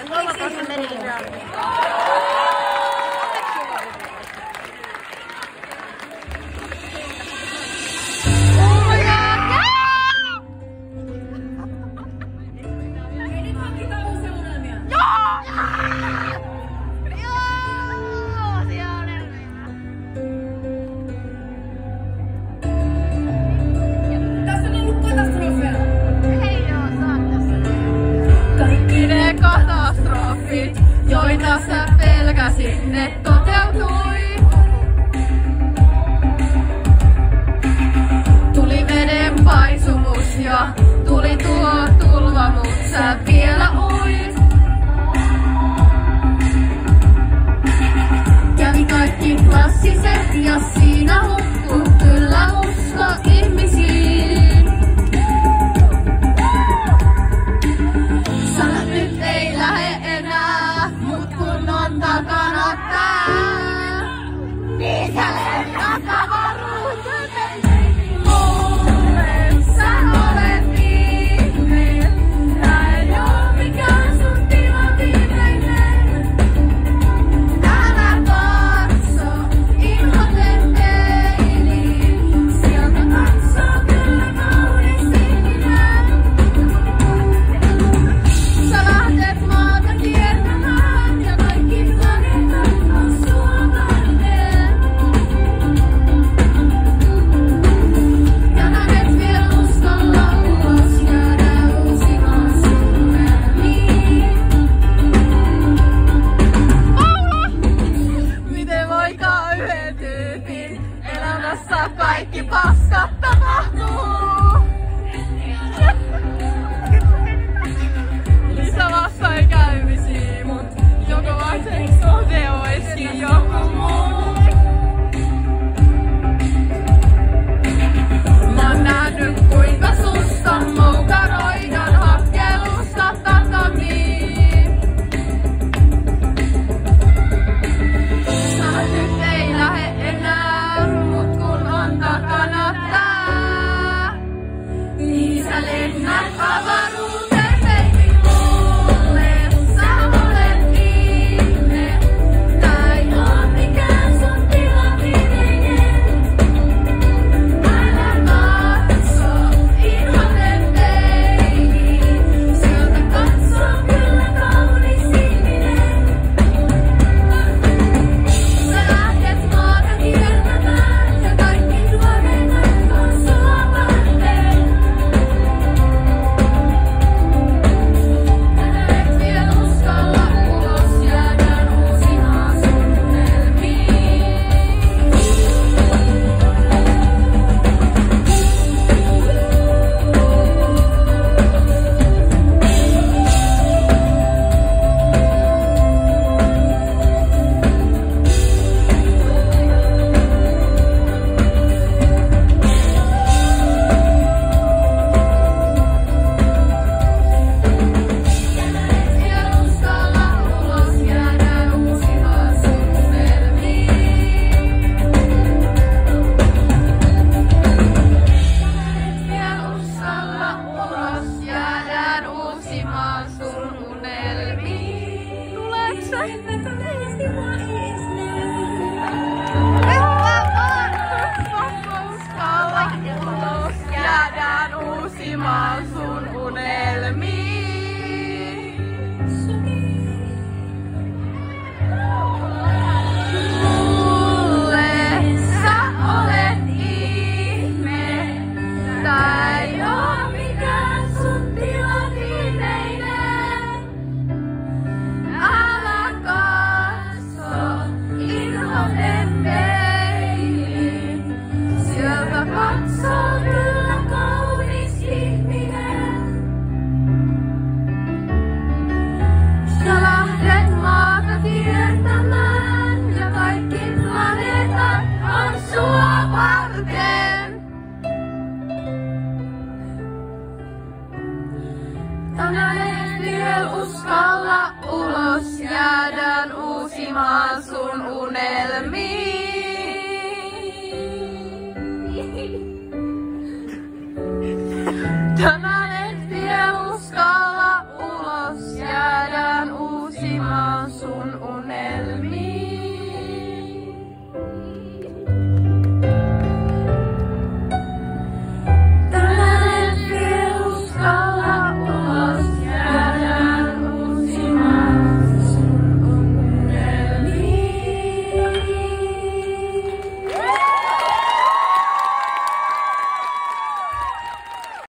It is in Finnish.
Holocaustin merilinjalla. Joita sä pelkäsit, ne toteutui. Tuli veden paisumus ja tuli tuo tulva, mut sä vielä uit. Kävi kaikki klassiset ja siinä hukku kyllä usko ihmisiin. Sanat nyt ei lähe enää, mut kun on takana tää, niin sä lennät avaruuteen. Mulle sä olet ihme, tää ei oo mikään sun tila viimeinen. Älä katso ihoten peiliin, sieltä katsoo kyllä kaunis ihminen. Sä lähdet maata kiertämään ja kaikki planeetat on sua varten. Ja näet vielä uskalla ulos jäädä uusimaan sun unelmiin. Miten voikaan yhden tyypin elämässä kaikki paskat tapahtuu? Lisävastoinkäymisiä, mut jokaisen suhde oiskin joku muu. Mä oon nähnyt kuinka susta moukaroidaan hakkelusta tatamiin. Sanat nyt ei lähe enää, mut kun on takana tää, niin sä lennät avaruuteen. Jäädään uusimaan sun unelmiin. Mulle sä olet ihme, tää ei oo mikään sun tila viimeinen. Älä katso inhoten peiliin, sieltä katsoo kyllä kaunis ihminen. Sä lähdet maata kiertämään ja kaikki planeetat on sua varten. Tänään et vielä uskalla ulos, jäädään uusimaan sun unelmiin. Tänään